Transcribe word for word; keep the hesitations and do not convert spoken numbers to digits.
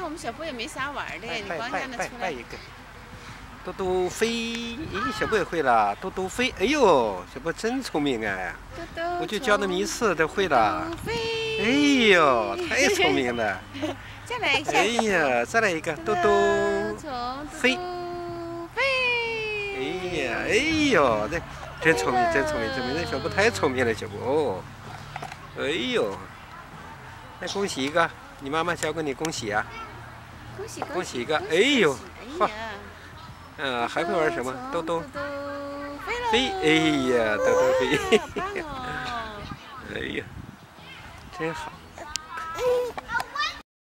我们小朋友没啥玩的，你光拜让他出来。 拜拜一个。嘟嘟飞，咦，小朋友会了，嘟嘟飞，哎呦，小朋友真聪明哎！ 嘟嘟我就教那么一次，他会了。 嘟嘟飞。 哎呦，太聪明了！ 再来一下。 哎呀，再来一个，嘟嘟飞。 飞。 哎呀，哎呦，这真聪明，真聪明，真聪明！那小朋友太聪明了，小朋友。哦，哎呦，那恭喜一个，你妈妈教给你恭喜啊！ 恭喜恭喜一个！哎呦， 好。 嗯，还会玩什么？兜兜飞， 哎呀，兜兜飞， 哎哎呀，真好。